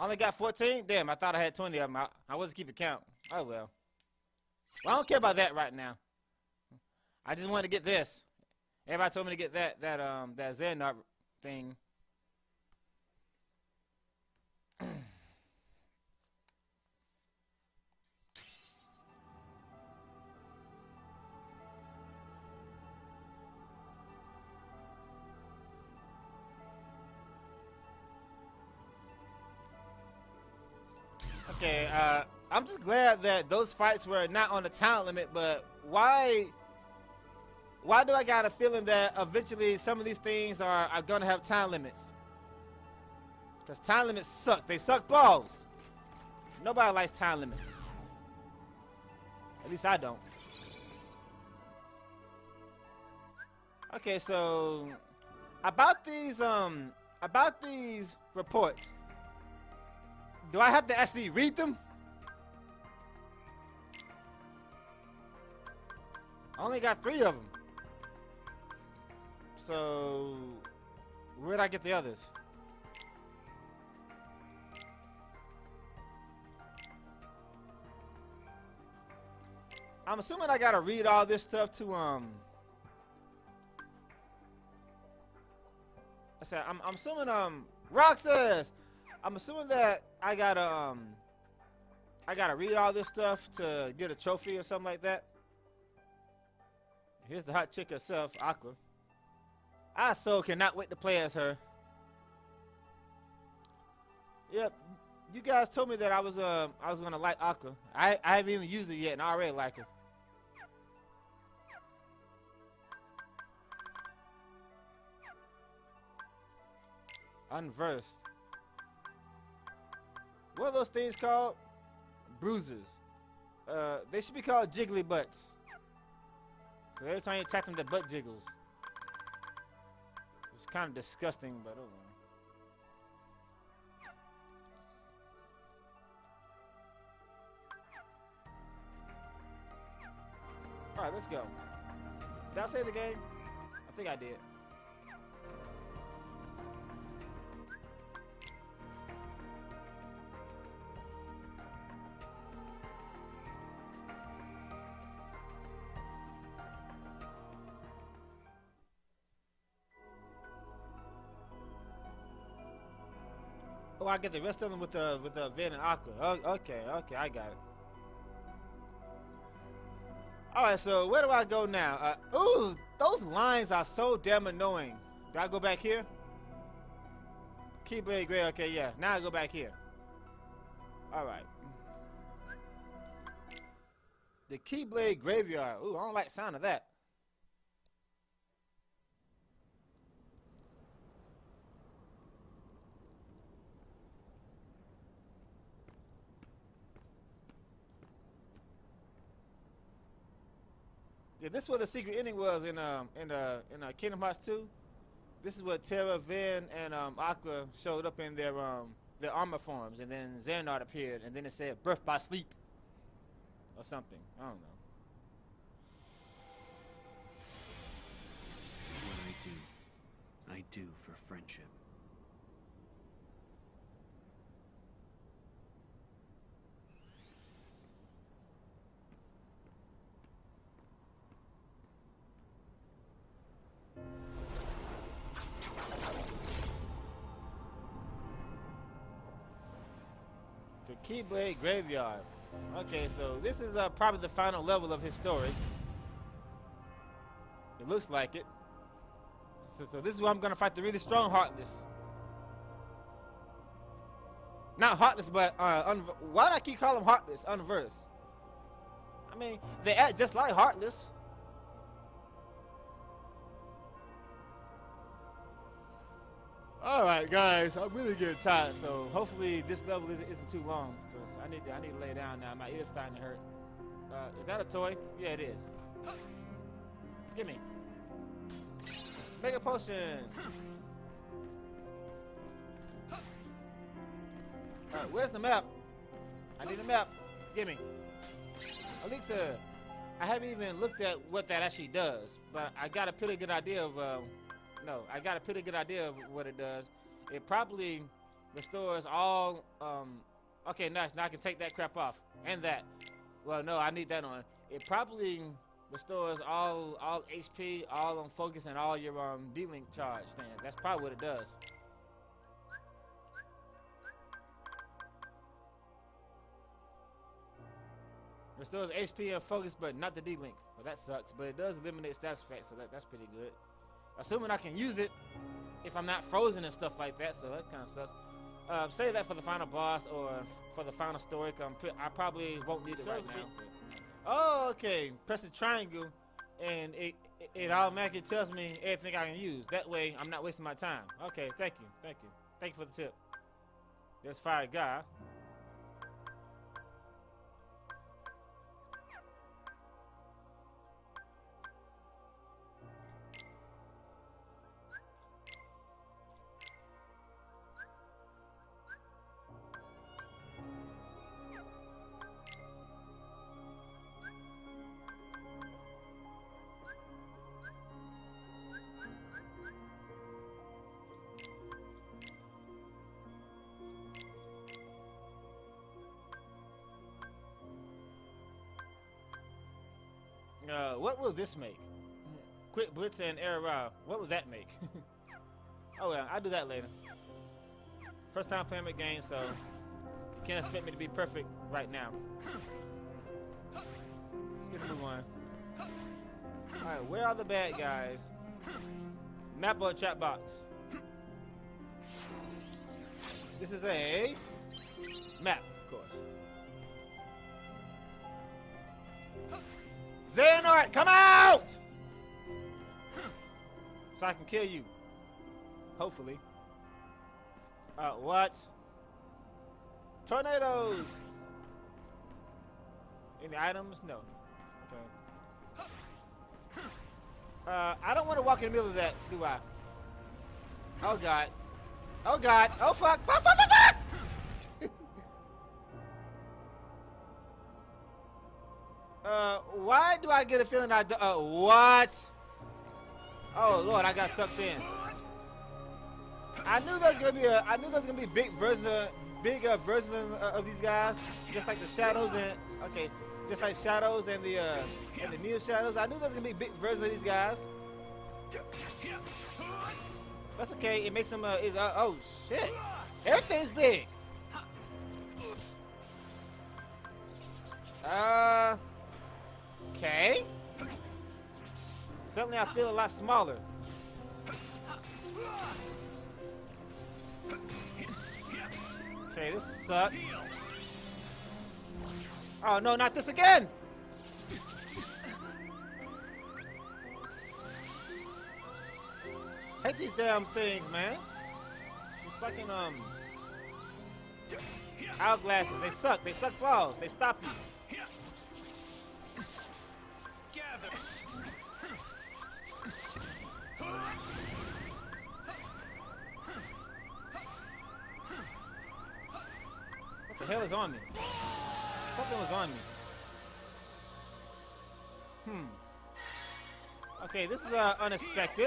I only got 14? Damn, I thought I had 20 of them. I wasn't keeping count. Oh, well. Well, I don't care about that right now. I just wanted to get this. Everybody told me to get that Xehanort thing. Okay, I'm just glad that those fights were not on the time limit, but why do I got a feeling that eventually some of these things are gonna have time limits? Because time limits suck. They suck balls. Nobody likes time limits. At least I don't. Okay, so about these reports. Do I have to actually read them? I only got 3 of them. So, where'd I get the others? I'm assuming I gotta read all this stuff to I said I'm assuming Roxas. I'm assuming that I gotta read all this stuff to get a trophy or something like that. Here's the hot chick herself, Aqua. I so cannot wait to play as her. Yep, you guys told me that I was gonna like Aqua. I haven't even used it yet, and I already like her. Unversed. What are those things called? Bruisers. They should be called jiggly butts. So every time you attack them, the butt jiggles. It's kind of disgusting, but oh well. Alright, let's go. Did I save the game? I think I did. Oh, I get the rest of them with the Van and Aqua. Oh, okay, I got it. All right, so where do I go now? Ooh, those lines are so damn annoying. Do I go back here? Keyblade Gray. Okay, yeah. Now I go back here. All right. The Keyblade Graveyard. Ooh, I don't like the sound of that. Yeah, this is what the secret ending was in Kingdom Hearts 2. This is what Terra, Van, and Aqua showed up in their armor forms, and then Xehanort appeared, and then it said "birth by sleep" or something. I don't know. What I do for friendship. The Keyblade Graveyard. Okay, so this is probably the final level of his story. It looks like it. So this is where I'm gonna fight the really strong Heartless. Not Heartless, but why do I keep calling him Heartless? Unversed. I mean, they act just like Heartless. Alright guys, I'm really getting tired, so hopefully this level isn't too long, because I need to lay down now. My ear's starting to hurt. Is that a toy? Yeah, it is. Gimme. Mega Potion! Alright, where's the map? I need a map. Gimme. Elixir. I haven't even looked at what that actually does, but I got a pretty good idea of I got a pretty good idea of what it does. It probably restores all. Okay, nice. Now I can take that crap off and that. Well, no, I need that on. It probably restores all HP, all on focus, and all your D-Link charge. Thing. That's probably what it does. Restores HP and focus, but not the D-Link. Well, that sucks, but it does eliminate stats effects, so that's pretty good. Assuming I can use it if I'm not frozen and stuff like that, so that kind of sucks. Save that for the final boss or for the final story. I probably won't need it right now. Oh, okay. Press the triangle, and it automatically tells me everything I can use. That way, I'm not wasting my time. Okay, thank you, thank you, thank you for the tip. There's Fire Guy. What will this make? Quick Blitz and Air Rod. What will that make? Oh well, I'll do that later. First time playing the game, so you can't expect me to be perfect right now. Let's get a move on. Alright, where are the bad guys? Map or chat box? This is a map, of course. Xehanort, come out! So I can kill you. Hopefully. What? Tornadoes! Any items? No. Okay. I don't want to walk in the middle of that, do I? Oh god. Oh god. Oh fuck. Fuck, fuck, fuck, fuck! Why do I get a feeling I do, what? Oh lord, I got sucked in. I knew there's gonna be big versions of these guys, just like the shadows and just like shadows and the Neo Shadows. I knew there's gonna be big versions of these guys. That's okay. It makes them oh shit, everything's big. Okay. Suddenly I feel a lot smaller. Okay, this sucks. Oh no, not this again! Hate these damn things, man. These fucking hourglasses, they suck. They suck balls. They stop you. What the hell is on me? Something was on me. Okay, this is unexpected.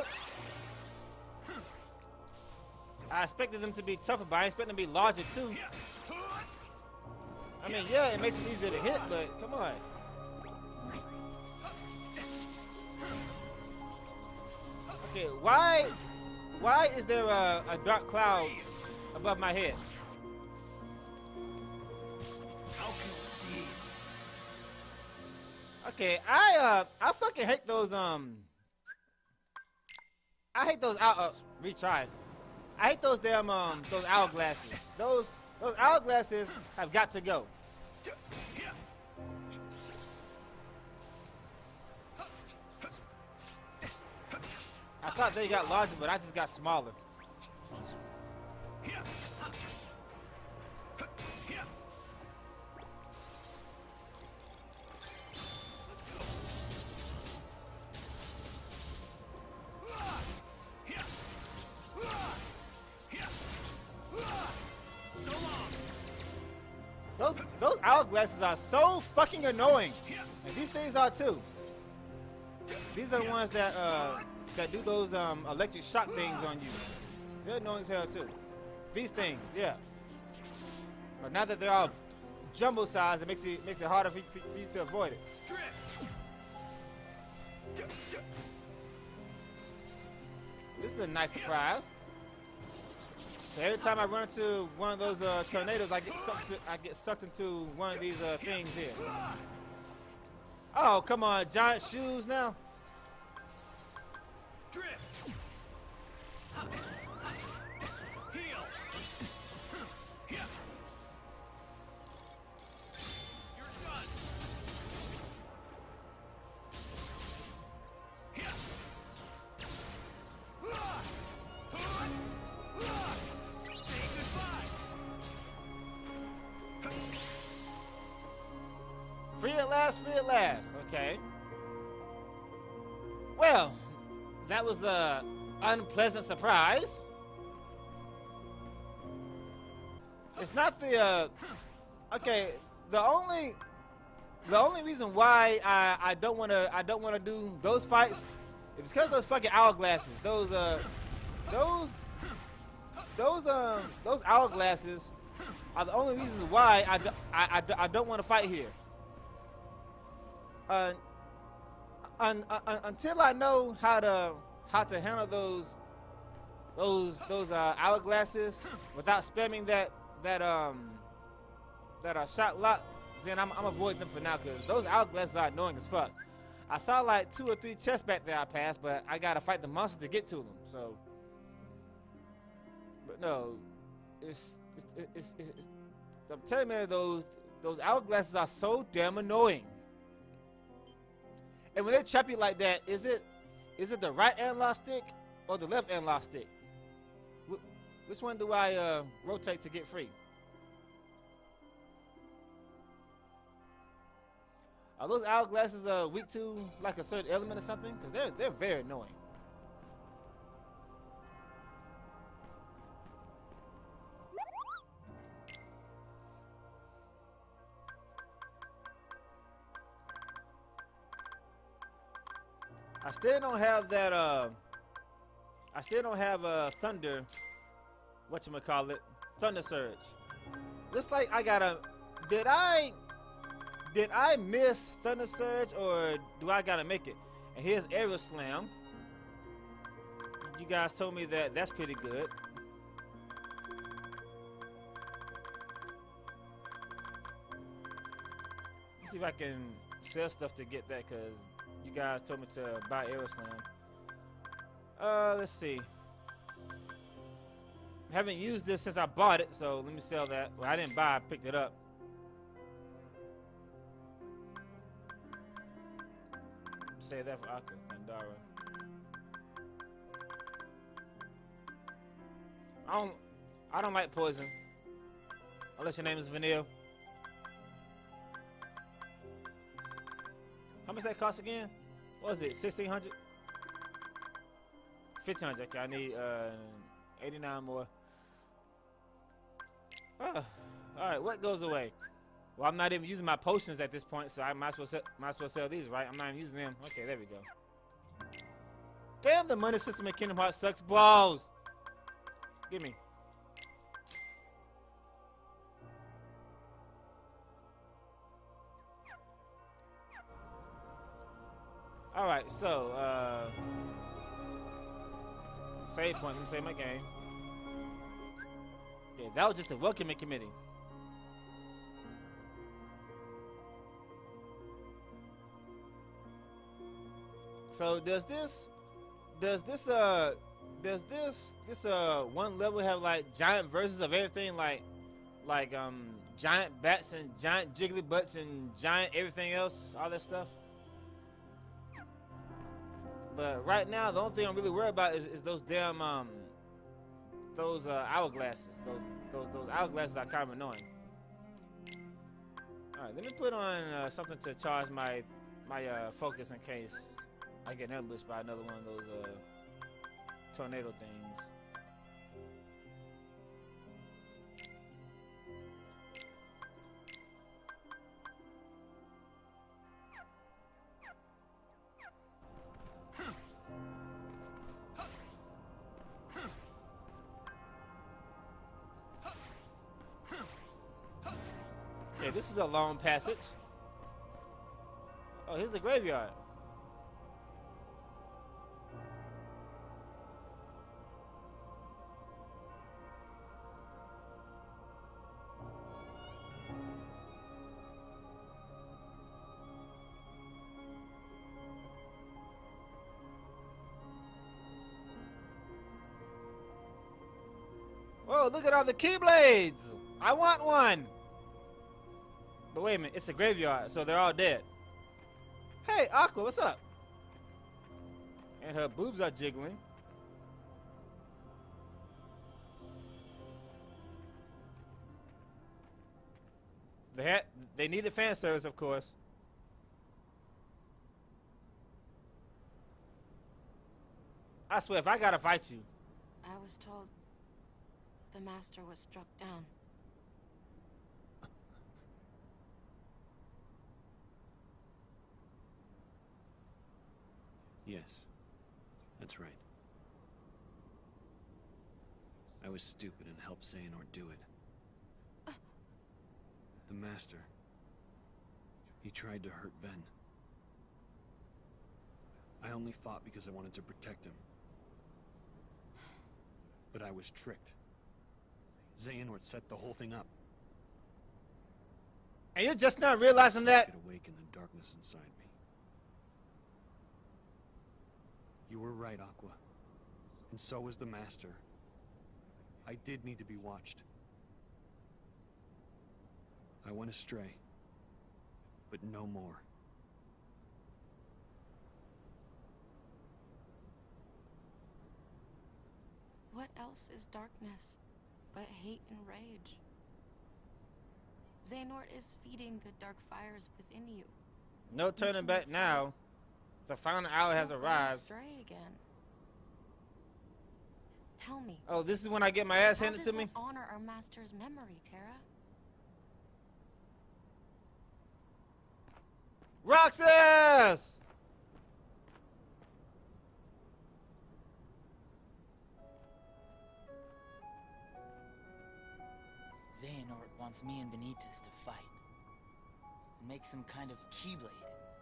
I expected them to be tougher, but I expect them to be larger too. I mean, yeah, it makes it easier to hit, but come on. Okay, why is there a dark cloud above my head? Okay, I fucking hate those I hate those retry. I hate those damn those hourglasses. Those hourglasses have got to go. I thought they got larger, but I just got smaller. Those hourglasses are so fucking annoying. And these things are too. These are the ones that do those electric shock things on you. They're annoying as hell too. These things, yeah. But now that they're all jumbo size, it makes it harder for you to avoid it. This is a nice surprise. So every time I run into one of those tornadoes, I get sucked into one of these things here. Oh, come on, giant shoes now. Free at last, free at last. Okay. Well, that was a unpleasant surprise. It's not the okay. The only reason why I don't want to do those fights is because those fucking hourglasses. Those hourglasses are the only reasons why I don't want to fight here. Until I know how to handle those hourglasses without spamming that shot lock, then I'm avoiding them for now, because those hourglasses are annoying as fuck. I saw like 2 or 3 chests back there I passed, but I gotta fight the monsters to get to them. So, but no, it's I'm telling you, those hourglasses are so damn annoying. And when they trap you like that, is it the right analog stick or the left analog stick? Which one do I rotate to get free? Are those hourglasses weak to like a certain element or something? Because they're very annoying. I still don't have that. I still don't have thunder. Whatchamacallit? Thunder surge. Looks like I gotta. Did I miss thunder surge, or do I gotta make it? And here's aerial slam. You guys told me that that's pretty good. Let's see if I can sell stuff to get that, cause you guys told me to buy aerial slam. Let's see. I haven't used this since I bought it, so let me sell that. Well, I didn't buy, I picked it up. Say that for Akka Thundara. I don't like poison. Unless your name is Vanille. How much that cost again? What was it? 1,600? 1,500. Okay, I need 89 more. Alright, what goes away? Well, I'm not even using my potions at this point, so I might as well sell these, right? I'm not even using them. Okay, there we go. Damn, the money system in Kingdom Hearts sucks balls. Give me. Alright, so, save point. Let me save my game. Yeah, that was just a welcoming committee. So does this one level have like giant versions of everything, like giant bats and giant jiggly butts and giant everything else, all that stuff? But right now, the only thing I'm really worried about is those damn those hourglasses. Those hourglasses are kind of annoying. All right, let me put on something to charge my focus in case I get ambushed by another one of those tornado things. Okay, this is a long passage. Oh, here's the graveyard. Whoa, look at all the Keyblades! I want one! But wait a minute, it's a graveyard, so they're all dead. Hey, Aqua, what's up? And her boobs are jiggling. They needed fan service, of course. I swear, if I gotta fight you. I was told the master was struck down. Yes, that's right. I was stupid and helped Xehanort do it. The Master. He tried to hurt Ven. I only fought because I wanted to protect him. But I was tricked. Xehanort set the whole thing up. And you're just not realizing that? Could awaken the darkness inside me. You were right, Aqua. And so was the Master. I did need to be watched. I went astray. But no more. What else is darkness but hate and rage? Xehanort is feeding the dark fires within you. No turning back now. The final hour has Don't go arrived. astray again. Tell me. Oh, this is when I get my ass handed to How me? does it honor our master's memory, Terra? Roxas! Xehanort wants me and Vanitas to fight. Make some kind of Keyblade.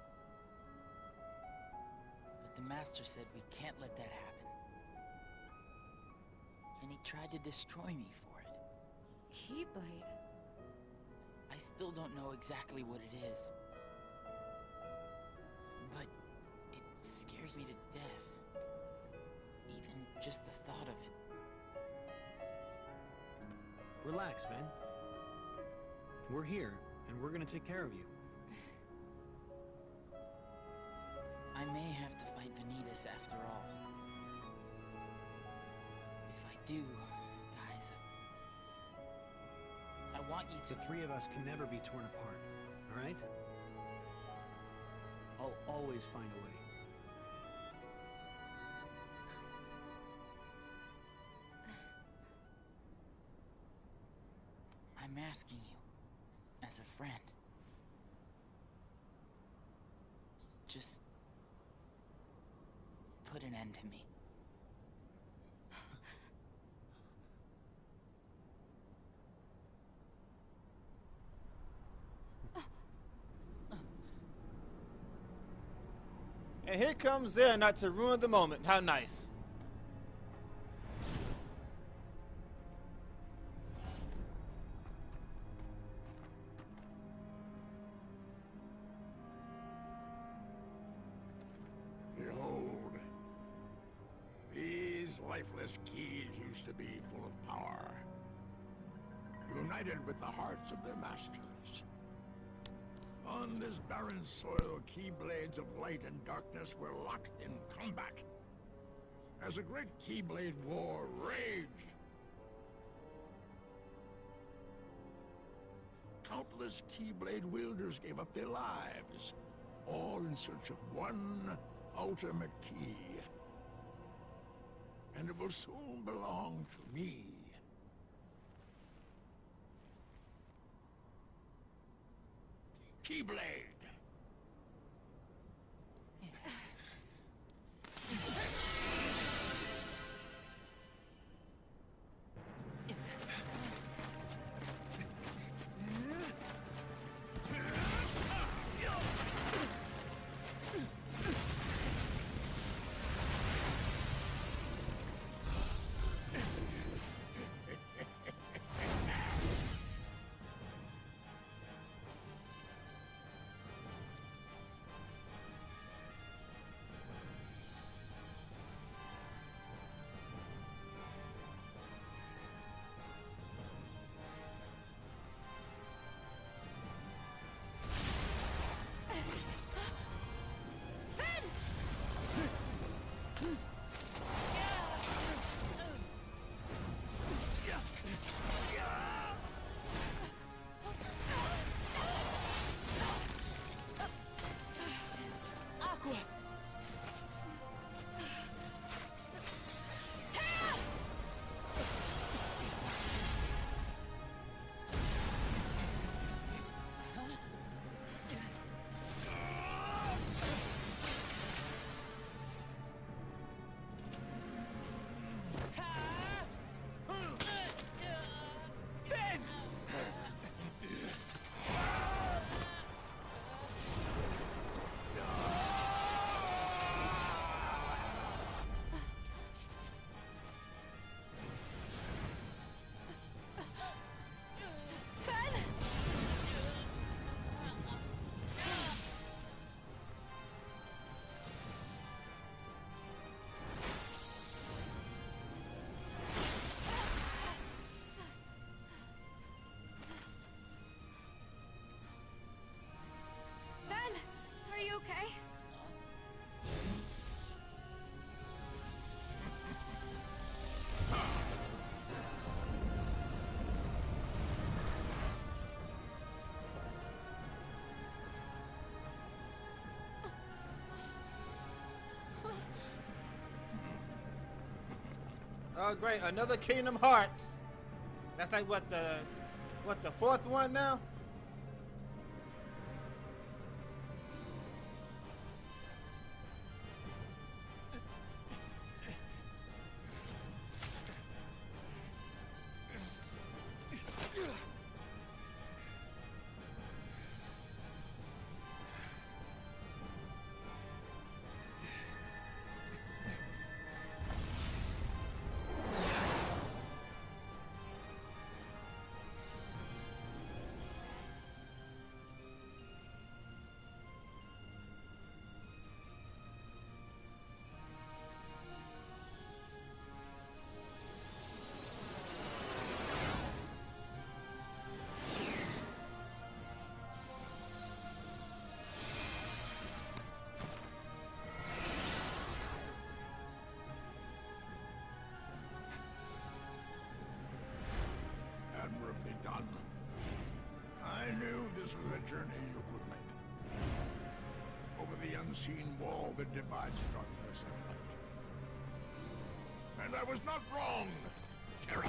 But the Master said we can't let that happen. And he tried to destroy me for it. Keyblade? I still don't know exactly what it is. But it scares me to death. Even just the thought of it. Relax, man. We're here, and we're gonna take care of you. I may have to fight Vanitas after all. If I do, guys, I want you to... The three of us can never be torn apart, alright? I'll always find a way. I'm asking you, as a friend. Just... put an end to me. And here comes Xehanort to ruin the moment. How nice. Behold, these lifeless keys used to be full of power, united with the hearts of their masters. On this barren soil, Keyblades of light and darkness were locked in combat. As a great Keyblade war raged, countless Keyblade wielders gave up their lives, all in search of one ultimate key. And it will soon belong to me. Keyblade! Oh great, another Kingdom Hearts. That's like what the fourth one now? Admirably done. I knew this was a journey you could make. Over the unseen wall that divides darkness and light. And I was not wrong, Terra.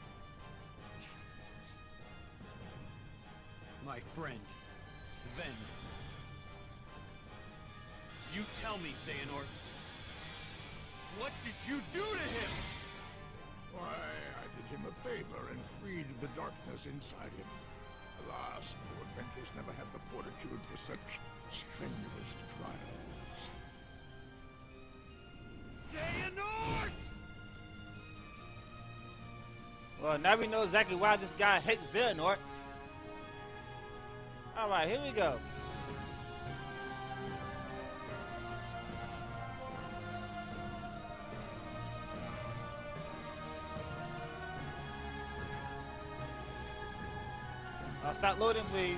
My friend, Ven. You tell me, Xehanort. What did you do to him? Why, I did him a favor and freed the darkness inside him. Alas, poor Ventress never had the fortitude for such strenuous trials. Xehanort! Well, now we know exactly why this guy hates Xehanort. Alright, here we go. Stop loading, please.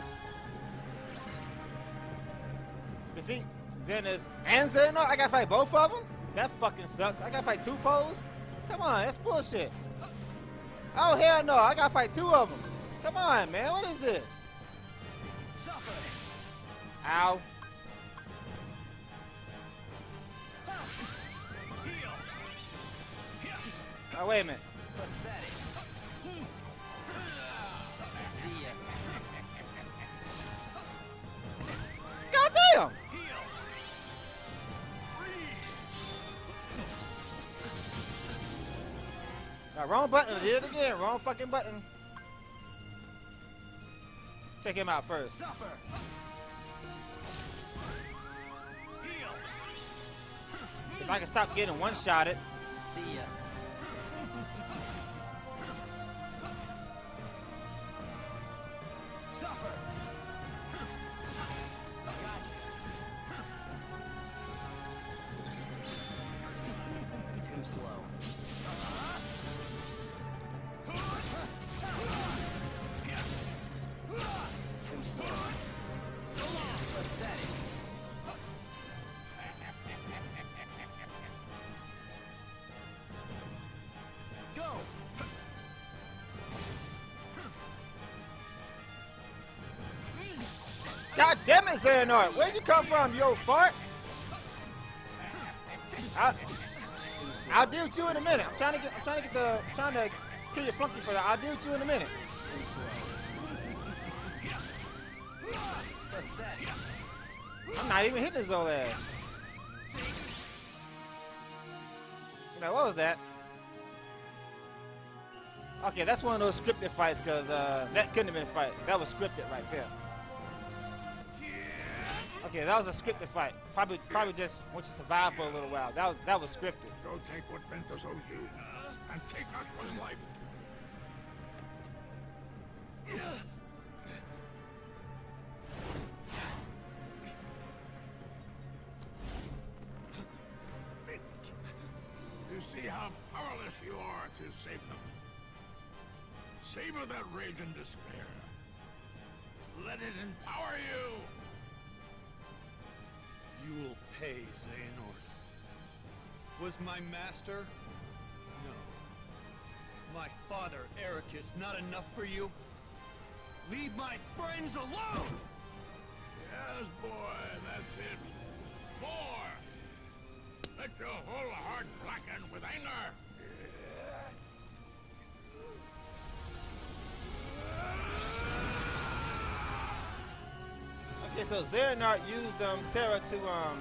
Defeat Xehanort and Xehanort? I gotta fight both of them? That fucking sucks. I gotta fight two foes? Come on, that's bullshit. Oh, hell no. I gotta fight two of them. Come on, man. What is this? Ow. Oh, wait a minute. Goddamn! Now, wrong button. Did it again. Wrong fucking button. Check him out first. If I can stop getting one-shotted. See ya. God damn it, Xehanort! Where'd you come from, you old fart? I'll deal with you in a minute. I'm trying to kill your flunky for that. I'll deal with you in a minute. I'm not even hitting his old ass. You know, what was that? Okay, that's one of those scripted fights, because that couldn't have been a fight. That was scripted right there. Okay, that was a scripted fight. Probably just want you to survive for a little while. That was scripted. Go take what Ventus owes you, and take Aqua's life. You see how powerless you are to save them. Savor that rage and despair. Let it empower you. You will pay, Xehanort. Was my master? No. My father, Ericus, not enough for you? Leave my friends alone! Yes, boy, that's it. More! Let your whole heart blacken with anger. Okay, so Xehanort used Terra to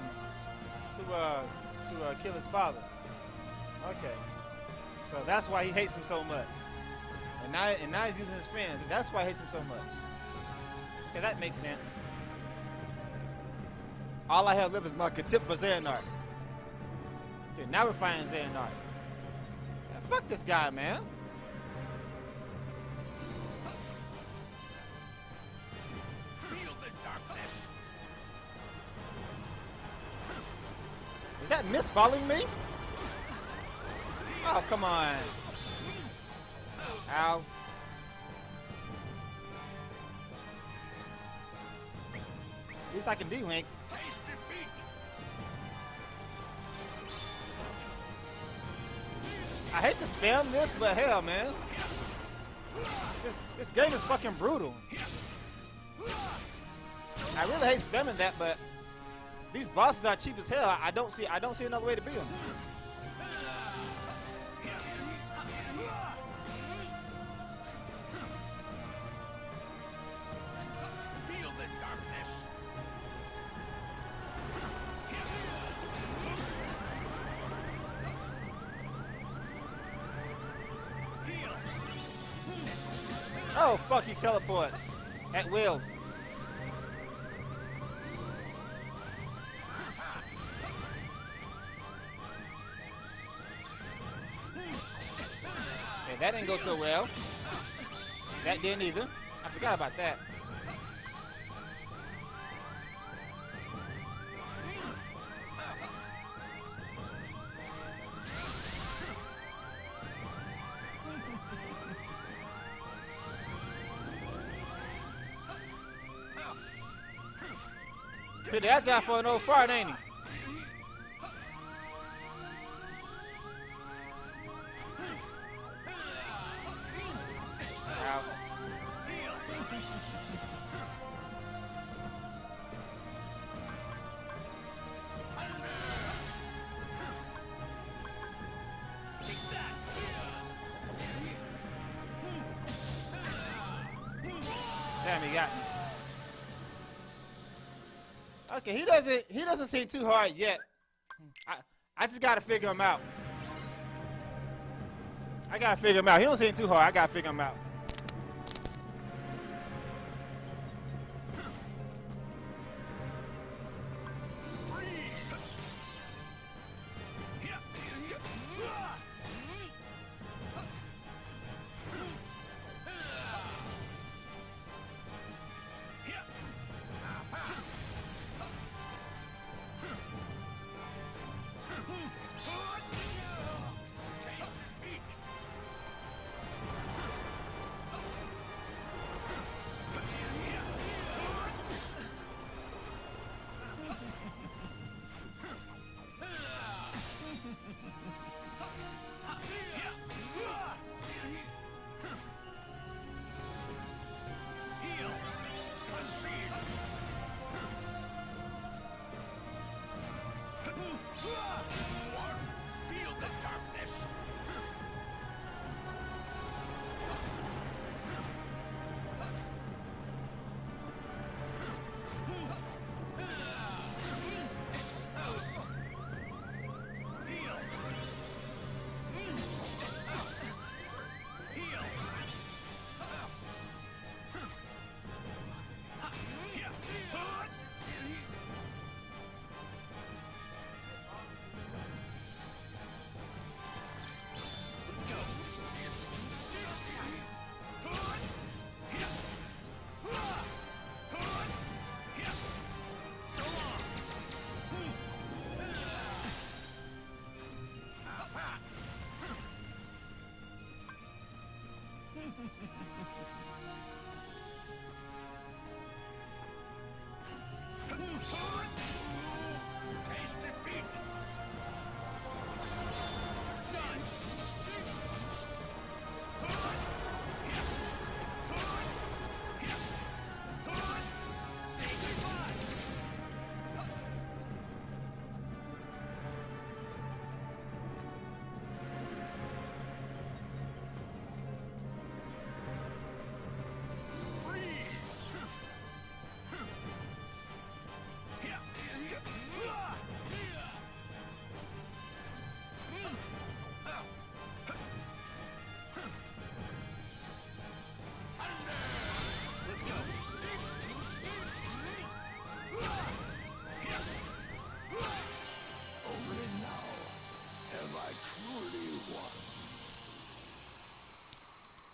kill his father. Okay, so that's why he hates him so much. And now he's using his friend. That's why he hates him so much. Okay, that makes sense. All I have left is my contempt for Xehanort. Okay, now we're fighting Xehanort. Yeah, fuck this guy, man. Feel the darkness. Is that Mist following me? Oh, come on. Ow. At least I can D-Link. Taste defeat. I hate to spam this, but hell, man. This game is fucking brutal. I really hate spamming that, but these bosses are cheap as hell. I don't see another way to beat them. Feel the darkness. Oh, fuck, he teleports. At will. Okay, that didn't go so well. That didn't either. I forgot about that. Pretty agile for an old fart, ain't he? Ow. Damn, he got me. Okay, he doesn't seem too hard yet. I just gotta figure him out. I gotta figure him out. He don't seem too hard. I gotta figure him out.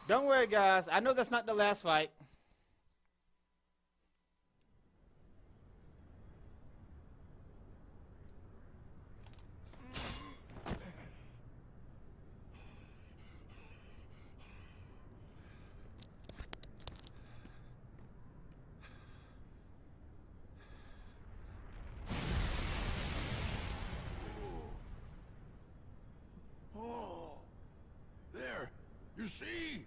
Don't worry, guys. I know that's not the last fight. Oh, there. You see?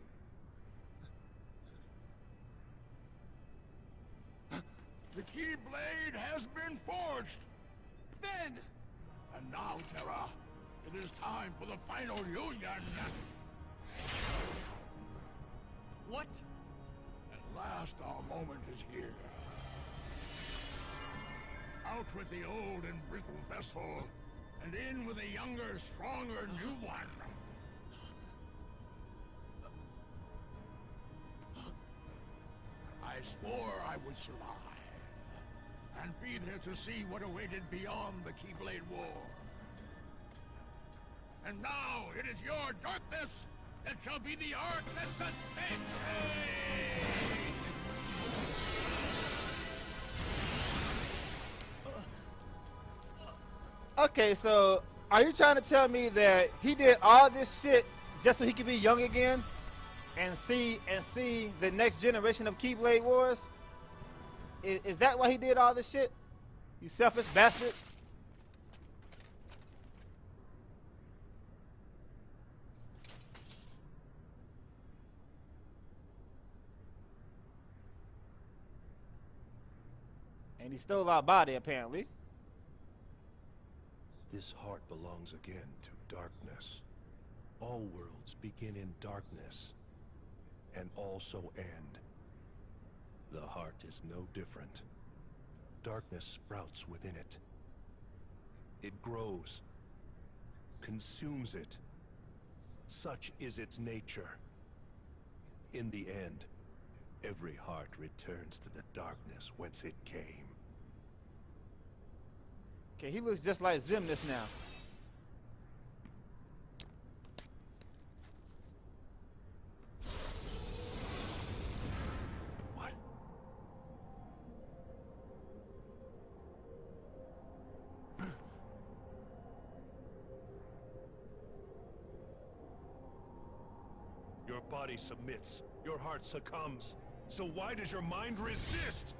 The Keyblade has been forged. Ben! And now, Terra, it is time for the final union. What? At last, our moment is here. Out with the old and brittle vessel, and in with a younger, stronger new one. I swore I would survive, and be there to see what awaited beyond the Keyblade War. And now it is your darkness that shall be the arc that sustains me! Okay, so are you trying to tell me that he did all this shit just so he could be young again and see the next generation of Keyblade Wars? Is that why he did all this shit? You selfish bastard. And he stole our body, apparently. This heart belongs again to darkness. All worlds begin in darkness, and also end. The heart is no different. Darkness sprouts within it. It grows, consumes it. Such is its nature. In the end, every heart returns to the darkness whence it came. Okay, he looks just like Xemnas now. What? Your body submits, your heart succumbs. So why does your mind resist?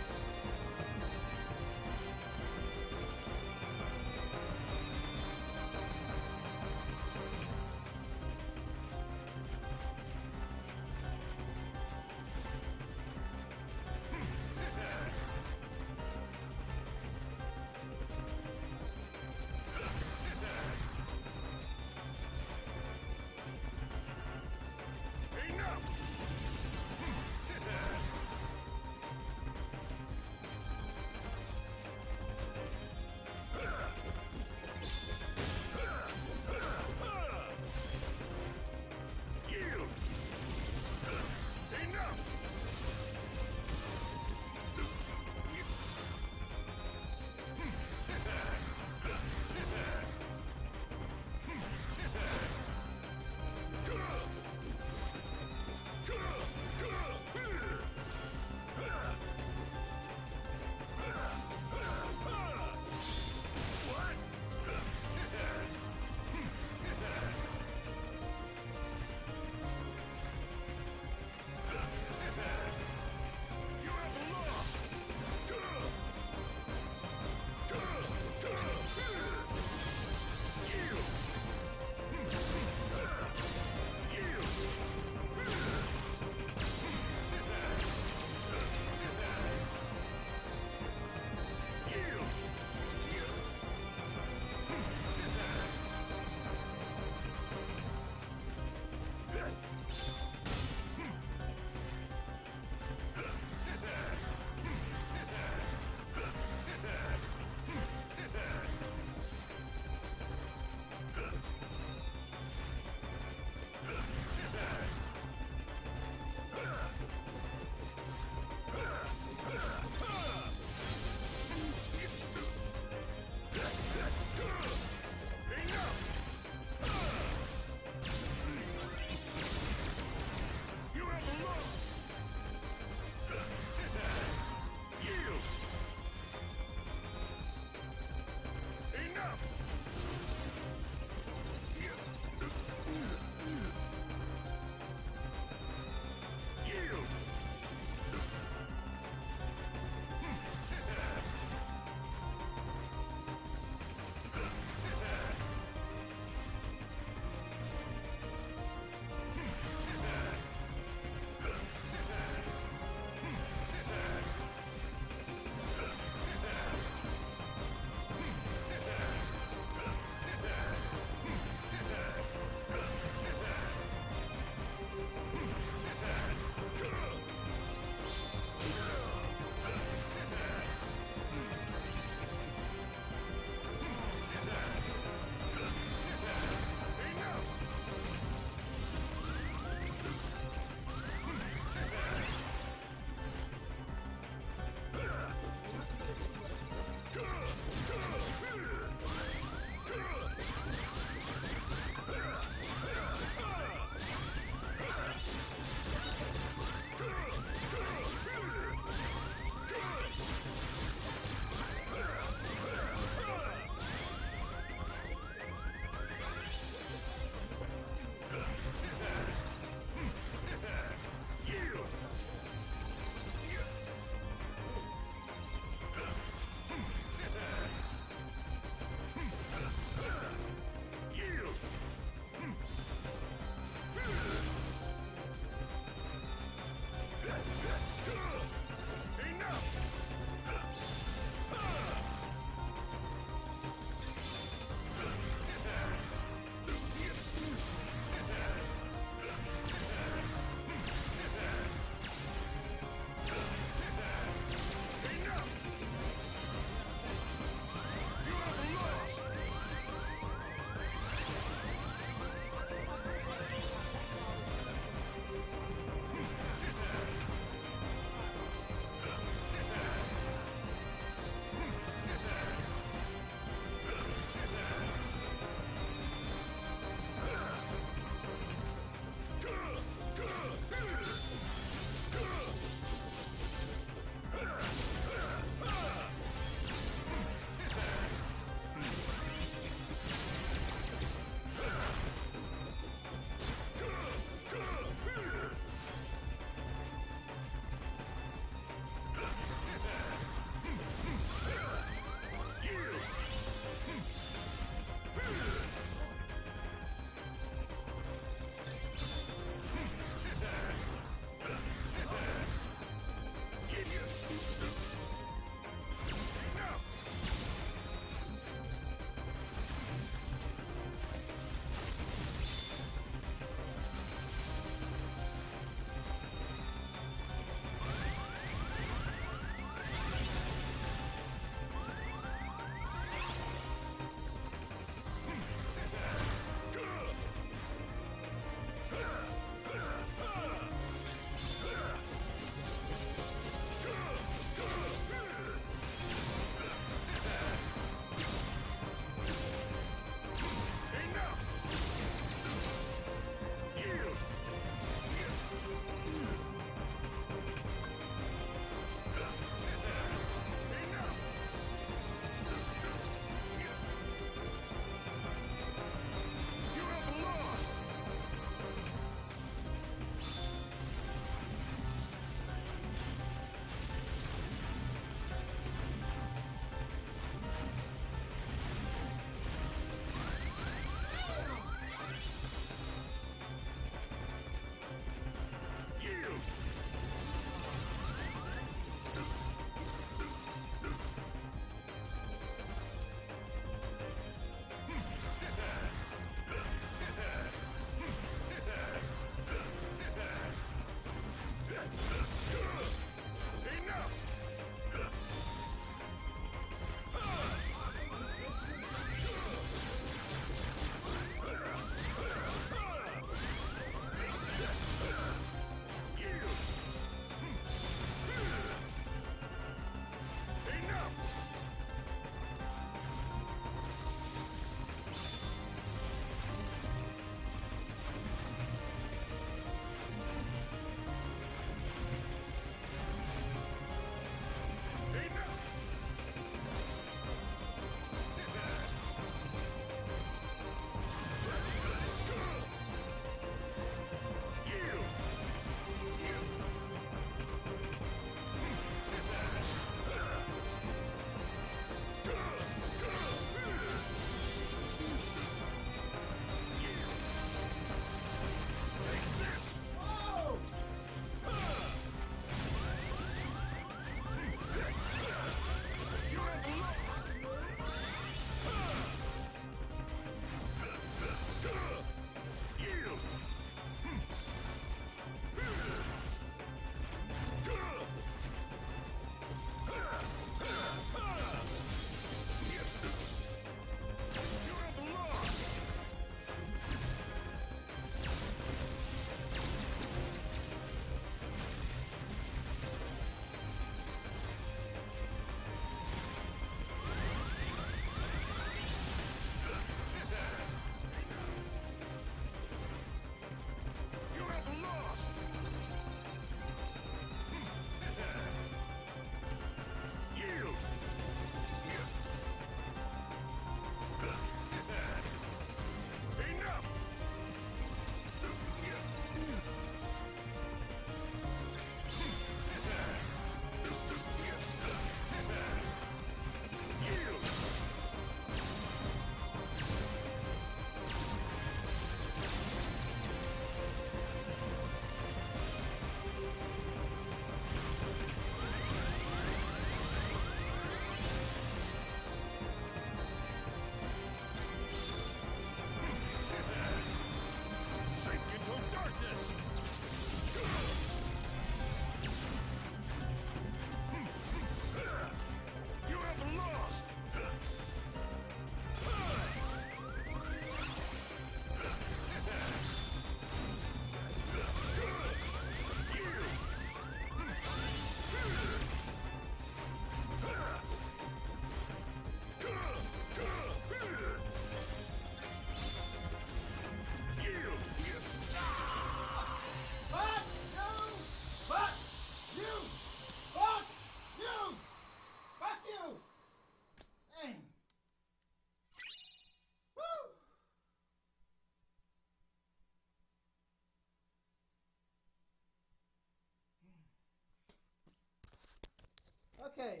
Okay.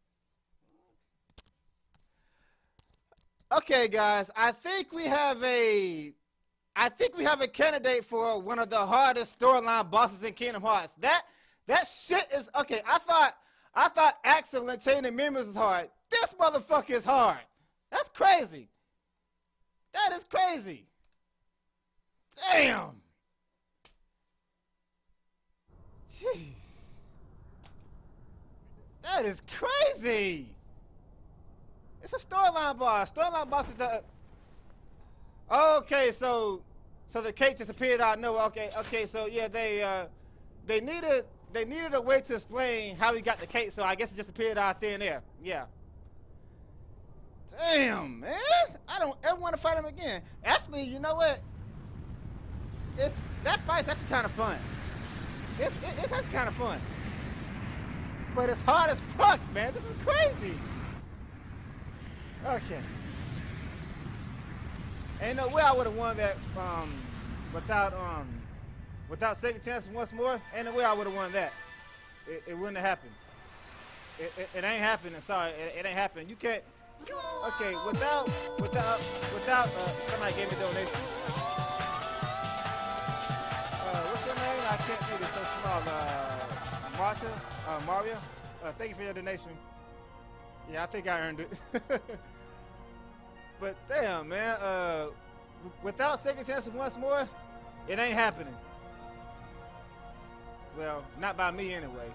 Okay, guys. I think we have a candidate for one of the hardest storyline bosses in Kingdom Hearts. That shit is okay. I thought Axel and Chain of Memories is hard. This motherfucker is hard. That's crazy. That is crazy. Damn. Jeez. That is crazy. It's a storyline boss. Storyline boss is the. Okay, so the cake just appeared out of nowhere. Okay, so yeah, they needed a way to explain how he got the cake, so I guess it just appeared out of thin air. Yeah. Damn, man. I don't ever want to fight him again. Actually, you know what? That fight's actually kind of fun. It's actually kind of fun. But it's hard as fuck, man. This is crazy. Okay. Ain't no way I would have won that without second chances once more. Ain't no way I would have won that. It wouldn't have happened. It ain't happening. Sorry, it ain't happening. You can't. Okay, without somebody gave me a donation. What's your name? I can't read it so small. Mario. Thank you for your donation. Yeah, I think I earned it. But damn, man, without second chances once more, it ain't happening. Well, not by me anyway.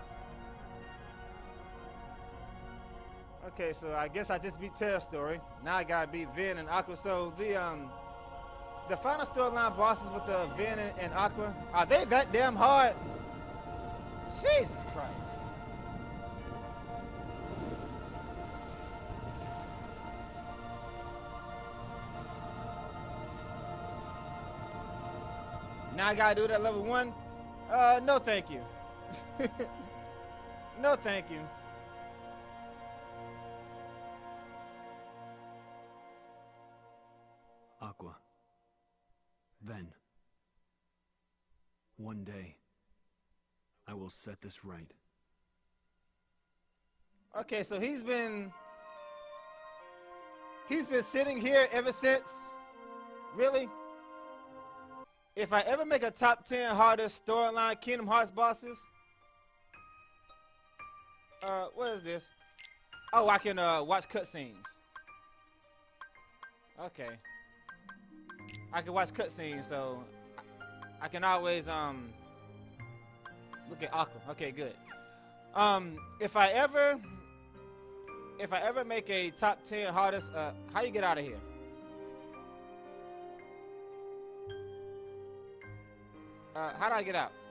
Okay, so I guess I just beat Terra Story. Now I gotta beat Vin and Aqua. So the final storyline bosses with the Vin and Aqua, are they that damn hard? Jesus Christ. Now I gotta do that level 1? No thank you. No thank you. Aqua. Then, one day, I will set this right. Okay, so he's been sitting here ever since? Really? If I ever make a top 10 hardest storyline Kingdom Hearts bosses, what is this? Oh, I can watch cutscenes. Okay. I can watch cutscenes, so I can always look at Aqua. Okay, good. If I ever make a top 10 hardest, how you get out of here? How do I get out?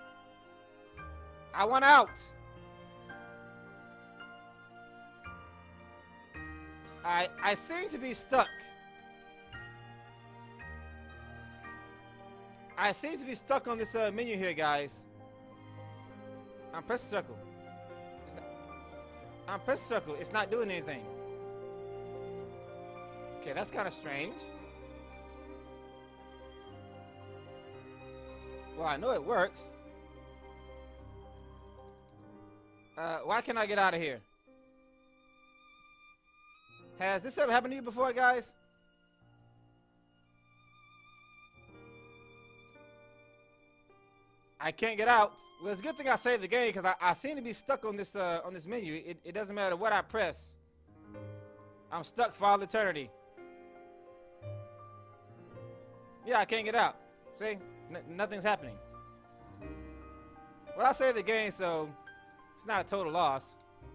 I want out. I seem to be stuck. I seem to be stuck on this menu here, guys. I'm pressing circle. I'm pressing circle. It's not doing anything. Okay, that's kind of strange. Well, I know it works. Why can't I get out of here? Has this ever happened to you before, guys? I can't get out. Well, it's a good thing I saved the game because I seem to be stuck on this menu. It doesn't matter what I press. I'm stuck for all eternity. Yeah, I can't get out. See? Nothing's happening. Well, I saved the game, so it's not a total loss.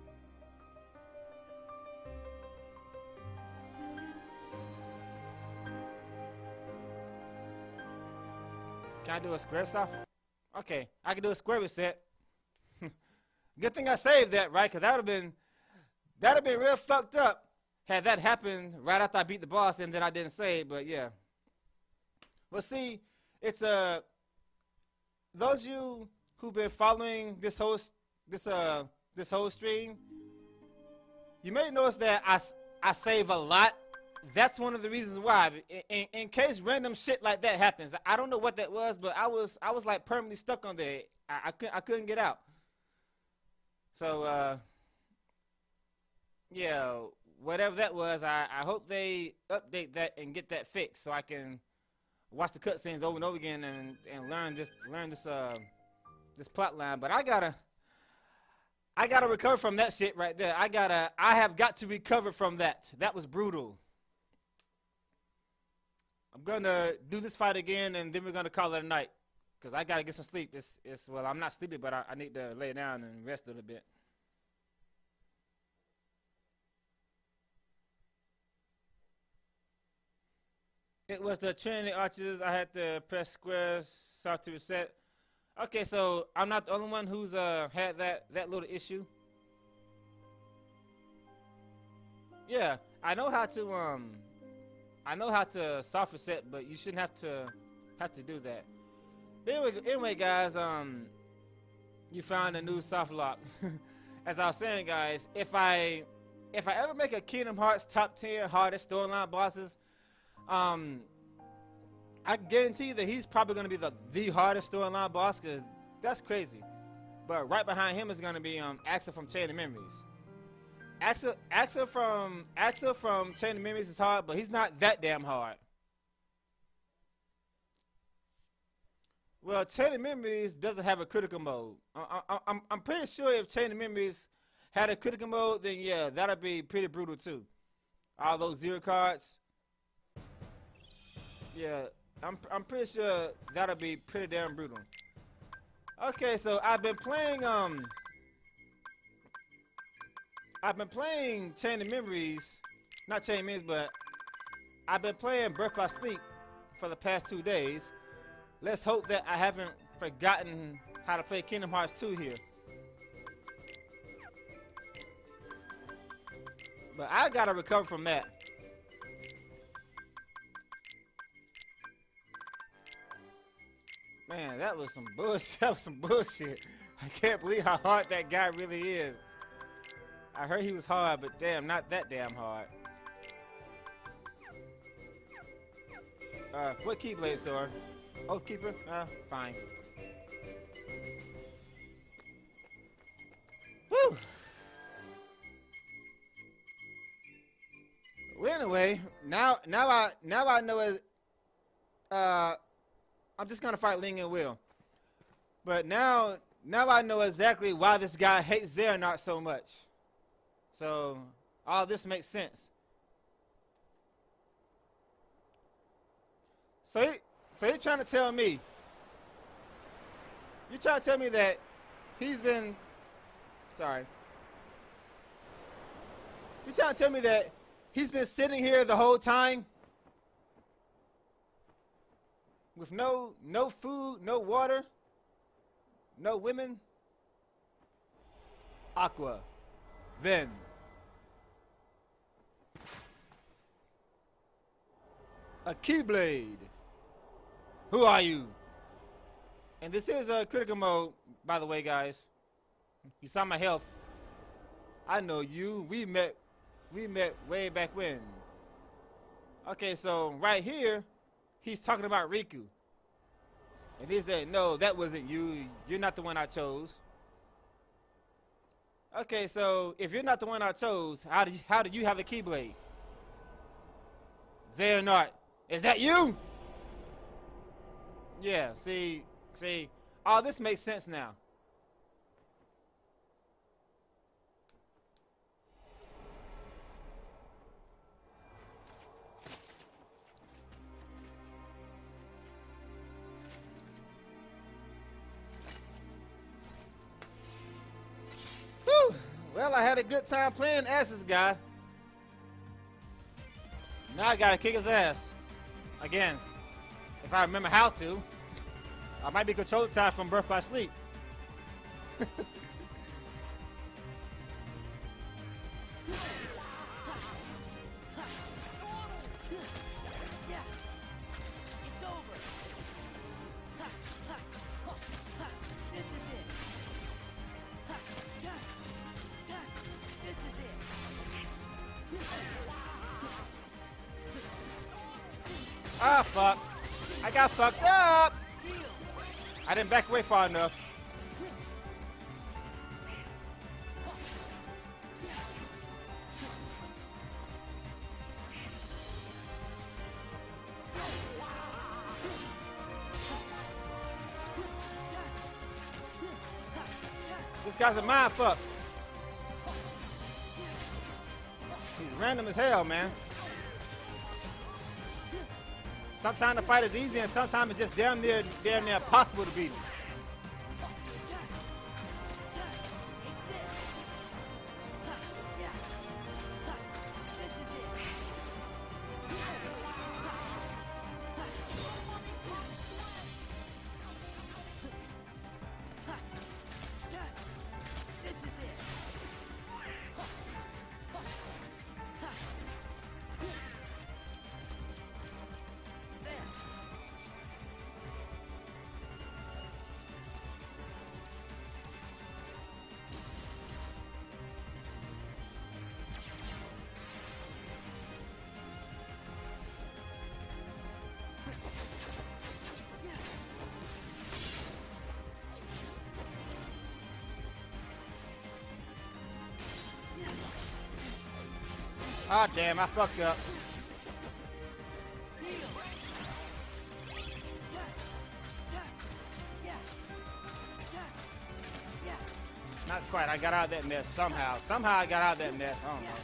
Can I do a square stuff? Okay, I can do a square reset. Good thing I saved that, right? Because that'd have been real fucked up had that happened right after I beat the boss and then I didn't save. But yeah. Well, see. It's those of you who've been following this whole stream, you may notice that I save a lot. That's one of the reasons why. In case random shit like that happens, I don't know what that was, but I was like permanently stuck on there. I couldn't get out. So yeah, whatever that was, I hope they update that and get that fixed so I can watch the cutscenes over and over again and learn this this plot line. But I gotta recover from that shit right there. I have got to recover from that. That was brutal. I'm gonna do this fight again, and then we're gonna call it a night, cause I gotta get some sleep. Well, I'm not sleepy, but I need to lay down and rest a little bit. It was the Trinity Arches. I had to press squares, start to reset. Okay, so I'm not the only one who's had that little issue. Yeah, I know how to soft reset, but you shouldn't have to do that. But anyway, guys, you found a new soft lock. As I was saying, guys, if I ever make a Kingdom Hearts top 10 hardest storyline bosses, I guarantee you that he's probably going to be the hardest storyline boss, because that's crazy. But right behind him is going to be Axel from Chain of Memories. Axel from Chain of Memories is hard, but he's not that damn hard. Well, Chain of Memories doesn't have a critical mode. I'm pretty sure if Chain of Memories had a critical mode, then yeah, that'd be pretty brutal too. All those 0 cards. Yeah, I'm pretty sure that'll be pretty damn brutal. Okay, so I've been playing Chain of Memories, not Chain of Memories, but I've been playing Birth by Sleep for the past 2 days. Let's hope that I haven't forgotten how to play Kingdom Hearts 2 here. But I gotta recover from that. Man, that was some bullshit. That was some bullshit. I can't believe how hard that guy really is. I heard he was hard, but damn, not that damn hard. What Keyblade sword? Oathkeeper? Fine. Woo! Well, anyway, now I know as I'm just gonna fight Ling and Will. But now I know exactly why this guy hates Xehanort so much. So all this makes sense. So you're trying to tell me that he's been You're trying to tell me that he's been sitting here the whole time with no food, no water, no women? Aqua. Then. A Keyblade. Who are you? And this is a critical mode, by the way, guys. You saw my health. I know you. We met way back when. Okay, so right here, he's talking about Riku. And he's like, no, that wasn't you. You're not the one I chose. Okay, so if you're not the one I chose, how do you have a Keyblade? Xehanort, is that you? Yeah, see, all this makes sense now. Whew. Well, I had a good time playing as this guy. Now I gotta kick his ass. Again. If I remember how to. I might be control time from Birth by Sleep. Ah, fuck. I got fucked up. I didn't back away far enough. This guy's a mind fuck. He's random as hell, man. Sometimes the fight is easy, and sometimes it's just damn near impossible to beat him. Ah, damn, I fucked up. Not quite. I got out of that mess somehow. Somehow I got out of that mess. I don't know.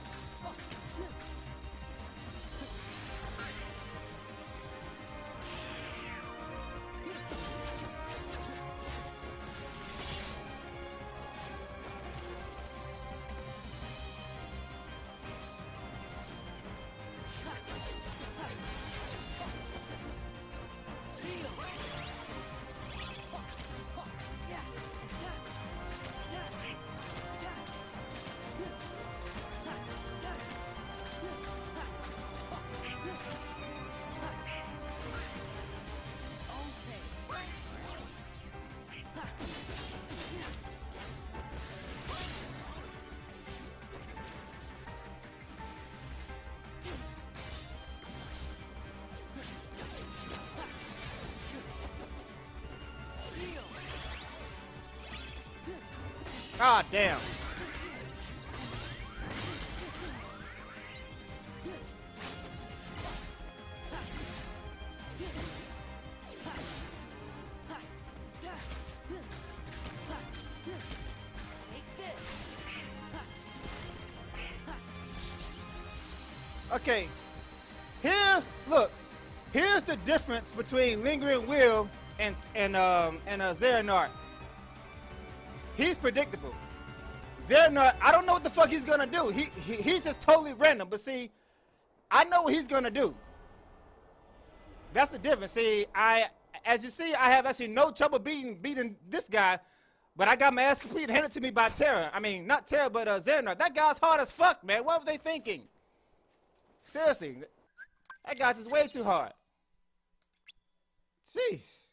Ah, damn. Okay, here's the difference between Lingering Will and Xehanort. He's predictable. Xehanort, I don't know what the fuck he's gonna do. He's just totally random. But see, I know what he's gonna do. That's the difference. See, as you see, I have actually no trouble beating this guy, but I got my ass completely handed to me by Terra. I mean, not Terra, but Xehanort. That guy's hard as fuck, man. What were they thinking? Seriously, that guy's just way too hard. Jeez.